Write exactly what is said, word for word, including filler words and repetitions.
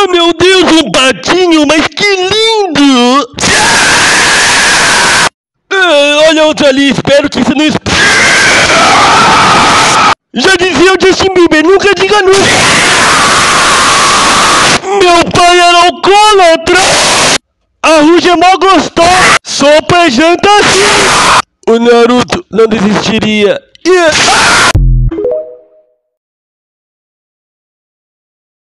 Oh, meu Deus, um patinho, mas que lindo! Ah, olha outro ali, espero que isso não... Já dizia o Justin Bieber, nunca diga nunca! Meu pai era alcoólatra! A Ruge é mó gostosa! Sopa é janta assim! O Naruto não desistiria! Yeah.